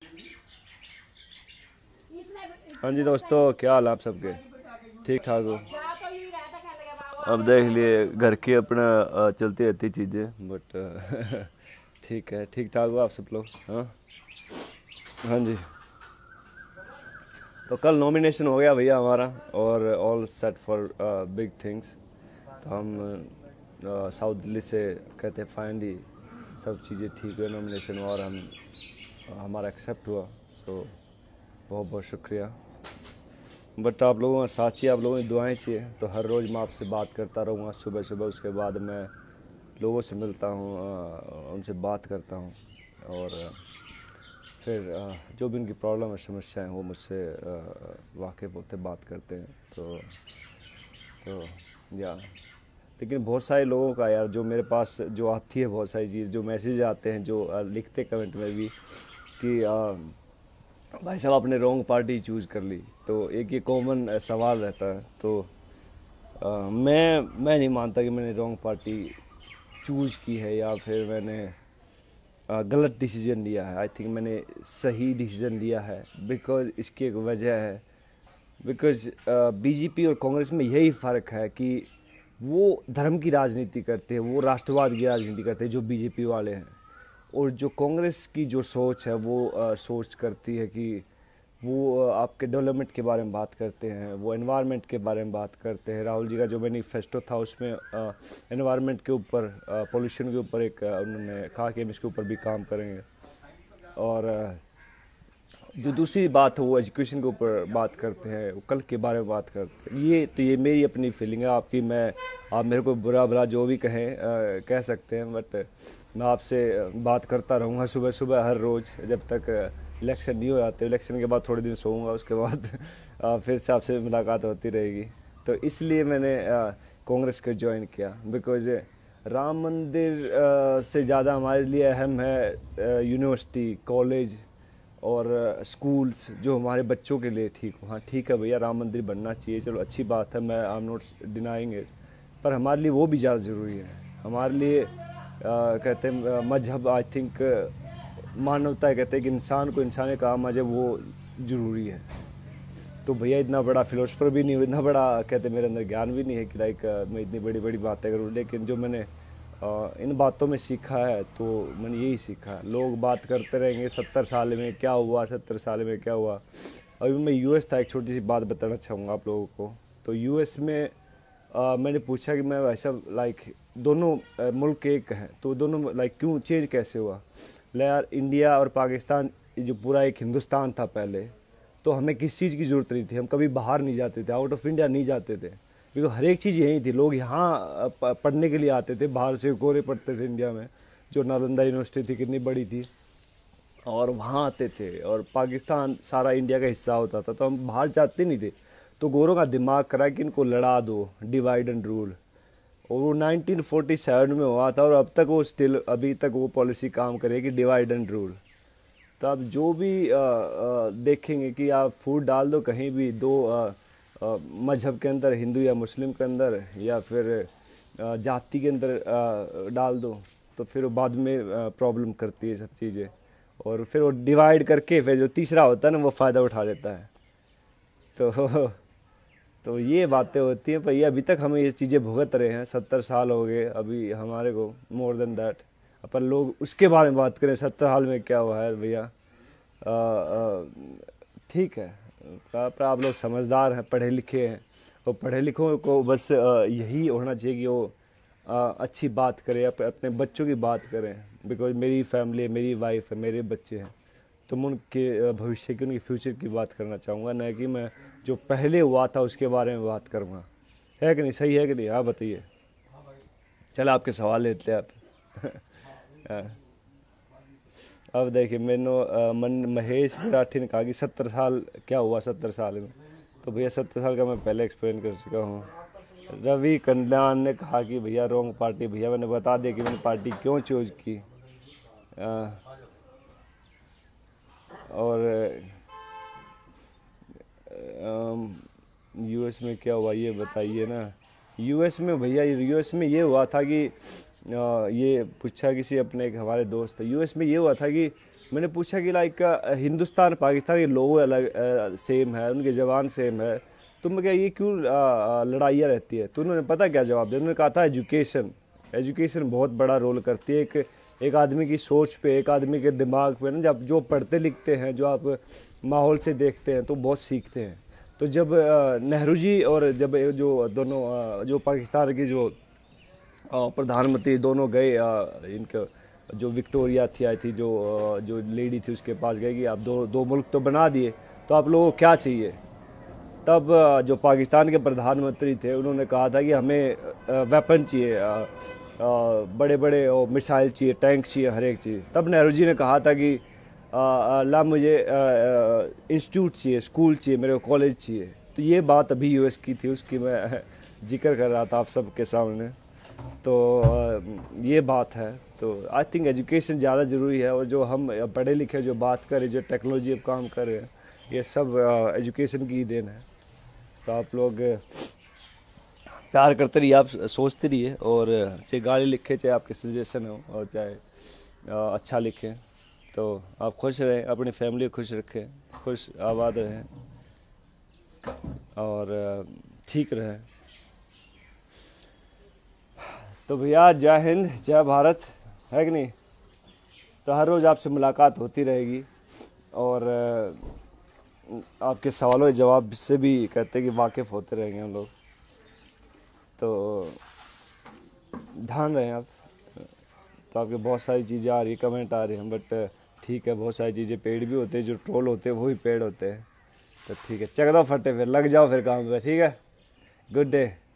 हाँ जी दोस्तों, क्या हाल आप सबके? ठीक ठाक हो? अब देख लिए घर की अपना चलती रहती चीज़ें, बट ठीक है, ठीक ठाक हो आप सब लोग? हाँ हाँ जी। तो कल नॉमिनेशन हो गया भैया हमारा, और all set for big things. तो हम साउथ दिल्ली से कहते हैं फाइनली सब चीज़ें ठीक हुई, नॉमिनेशन हुआ और हमारा एक्सेप्ट हुआ। तो बहुत बहुत शुक्रिया। बट आप लोगों का साथ चाहिए, आप लोगों की दुआएं चाहिए। तो हर रोज़ मैं आपसे बात करता रहूँगा सुबह सुबह, उसके बाद मैं लोगों से मिलता हूँ, उनसे बात करता हूँ, और फिर जो भी उनकी प्रॉब्लम है, समस्याएं, वो मुझसे वाकिफ़ होते बात करते हैं। तो या लेकिन बहुत सारे लोगों का यार, जो मेरे पास जो आती है बहुत सारी चीज़, जो मैसेज आते हैं, जो लिखते कमेंट में भी कि भाई साहब आपने रॉन्ग पार्टी चूज़ कर ली। तो एक ये कॉमन सवाल रहता है। तो मैं नहीं मानता कि मैंने रॉन्ग पार्टी चूज़ की है या फिर मैंने गलत डिसीजन लिया है। आई थिंक मैंने सही डिसीजन लिया है, बिकॉज इसकी एक वजह है। बिकॉज बीजेपी और कांग्रेस में यही फ़र्क है कि वो धर्म की राजनीति करते हैं, वो राष्ट्रवाद की राजनीति करते हैं जो बीजेपी वाले हैं, और जो कांग्रेस की जो सोच है वो सोच करती है कि वो आपके डेवलपमेंट के बारे में बात करते हैं, वो एनवायरनमेंट के बारे में बात करते हैं। राहुल जी का जो मैनिफेस्टो था उसमें एनवायरनमेंट के ऊपर, पोल्यूशन के ऊपर एक उन्होंने कहा कि हम इसके ऊपर भी काम करेंगे। और जो दूसरी बात है वो एजुकेशन के ऊपर बात करते हैं, वो कल के बारे में बात करते हैं। ये मेरी अपनी फीलिंग है। आपकी मैं, आप मेरे को बुरा भला जो भी कहें कह सकते हैं, बट मैं आपसे बात करता रहूँगा सुबह सुबह हर रोज़ जब तक इलेक्शन नहीं हो जाते। इलेक्शन के बाद थोड़े दिन सोऊंगा, उसके बाद फिर से आपसे मुलाकात होती रहेगी। तो इसलिए मैंने कांग्रेस को ज्वाइन किया, बिकॉज राम मंदिर से ज़्यादा हमारे लिए अहम है यूनिवर्सिटी, कॉलेज और स्कूल्स, जो हमारे बच्चों के लिए ठीक हो। हाँ ठीक है भैया, राम मंदिर बनना चाहिए, चलो अच्छी बात है, मैं I am not denying it, पर हमारे लिए वो भी ज़्यादा ज़रूरी है। हमारे लिए कहते हैं मजहब, आई थिंक मानवता कहते हैं कि इंसान को इंसान का मजहब वो ज़रूरी है। तो भैया इतना बड़ा फिलोसफर भी नहीं हूँ, इतना बड़ा कहते मेरे अंदर ज्ञान भी नहीं है कि लाइक मैं इतनी बड़ी बड़ी बातें करूँ, लेकिन जो मैंने इन बातों में सीखा है, तो मैंने यही सीखा है। लोग बात करते रहेंगे 70 साल में क्या हुआ, 70 साल में क्या हुआ। अभी मैं यूएस था, एक छोटी सी बात बताना चाहूँगा आप लोगों को। तो यूएस में मैंने पूछा कि मैं वैसा लाइक दोनों मुल्क एक हैं, तो दोनों लाइक क्यों चेंज कैसे हुआ। यार इंडिया और पाकिस्तान जो पूरा एक हिंदुस्तान था पहले, तो हमें किस चीज़ की ज़रूरत नहीं थी, हम कभी बाहर नहीं जाते थे, आउट ऑफ इंडिया नहीं जाते थे, क्योंकि हर एक चीज़ यहीं थी। लोग यहाँ पढ़ने के लिए आते थे, बाहर से गोरे पढ़ते थे इंडिया में, जो नालंदा यूनिवर्सिटी थी कितनी बड़ी थी, और वहाँ आते थे। और पाकिस्तान सारा इंडिया का हिस्सा होता था, तो हम बाहर जाते नहीं थे। तो गोरों का दिमाग करा कि इनको लड़ा दो, डिवाइड एंड रूल, और वो 1947 में हुआ था, और अब तक वो स्टिल अभी तक वो पॉलिसी काम करेगी, डिवाइड एंड रूल। तो आप जो भी देखेंगे कि आप फूड डाल दो कहीं भी, दो मजहब के अंदर, हिंदू या मुस्लिम के अंदर, या फिर जाति के अंदर डाल दो, तो फिर वो बाद में प्रॉब्लम करती है सब चीज़ें। और फिर वो डिवाइड करके फिर जो तीसरा होता है ना, वो फ़ायदा उठा लेता है। तो तो ये बातें होती हैं। पर ये अभी तक हम ये चीज़ें भुगत रहे हैं, 70 साल हो गए अभी हमारे को, मोर देन दैट। अपन लोग उसके बारे में बात करें 70 साल में क्या हुआ है भैया। ठीक है, पर आप लोग समझदार हैं, पढ़े लिखे हैं, और पढ़े लिखों को बस यही होना चाहिए कि वो अच्छी बात करें, अपने बच्चों की बात करें। बिकॉज मेरी फैमिली है, मेरी वाइफ है, मेरे बच्चे हैं, तो मैं उनके भविष्य की, उनकी फ्यूचर की बात करना चाहूँगा, न कि मैं जो पहले हुआ था उसके बारे में बात करूँगा। है कि नहीं? सही है कि नहीं? आप बताइए। चलो आपके सवाल लेते हैं आप। अब देखिए, मैंने महेश राठी ने कहा कि 70 साल क्या हुआ 70 साल में। तो भैया 70 साल का मैं पहले एक्सप्लेन कर चुका हूँ। रवि कल्याण ने कहा कि भैया रॉन्ग पार्टी। भैया मैंने बता दिया कि मैंने पार्टी क्यों चूज की। और यूएस में क्या हुआ ये बताइए ना। यूएस में भैया, यूएस में ये हुआ था कि ये पूछा किसी अपने एक हमारे दोस्त, यूएस में ये हुआ था कि मैंने पूछा कि लाइक हिंदुस्तान पाकिस्तान के लोग अलग सेम है, उनके जवान सेम है, तो मैं क्या ये क्यों लड़ाइयाँ रहती है? तो उन्होंने पता क्या जवाब दिया, उन्होंने कहा था एजुकेशन। एजुकेशन बहुत बड़ा रोल करती है एक आदमी की सोच पे, एक आदमी के दिमाग पे ना। जब जो पढ़ते लिखते हैं, जो आप माहौल से देखते हैं तो बहुत सीखते हैं। तो जब नेहरू जी और जब जो दोनों जो पाकिस्तान की जो प्रधानमंत्री दोनों गए, इनका जो विक्टोरिया थी आई थी, जो लेडी थी उसके पास गए कि आप दो मुल्क तो बना दिए, तो आप लोगों को क्या चाहिए? तब जो पाकिस्तान के प्रधानमंत्री थे उन्होंने कहा था कि हमें वेपन चाहिए, बड़े बड़े मिसाइल चाहिए, टैंक चाहिए, हर एक चीज़। तब नेहरू जी ने कहा था कि अल्लाह मुझे इंस्टीट्यूट चाहिए, स्कूल चाहिए, मेरे को कॉलेज चाहिए। तो ये बात अभी यूएस की थी, उसकी मैं जिक्र कर रहा था आप सबके सामने। तो ये बात है। तो आई थिंक एजुकेशन ज़्यादा ज़रूरी है, और जो हम पढ़े लिखे जो बात करें, जो टेक्नोलॉजी अब काम कर रहे हैं, ये सब एजुकेशन की ही देन है। तो आप लोग प्यार करते रहिए, आप सोचते रहिए, और चाहे गाली लिखे, चाहे आपके सजेशन हो, और चाहे अच्छा लिखें। तो आप खुश रहें, अपनी फैमिली को खुश रखें, खुश आबाद रहें, और ठीक रहें। तो भैया जय हिंद, जय भारत, है कि नहीं? तो हर रोज़ आपसे मुलाकात होती रहेगी, और आपके सवालों के जवाब से भी कहते हैं कि वाकिफ़ होते रहेंगे हम लोग। तो ध्यान रहें आप। तो आपके बहुत सारी चीज़ें आ रही, कमेंट आ रही हैं, बट ठीक है, बहुत सारी चीज़ें पेड़ भी होते हैं, जो ट्रोल होते हैं वो भी पेड़ होते हैं। तो ठीक है, चक दो फटे, फिर लग जाओ फिर काम पे, ठीक है? Good day.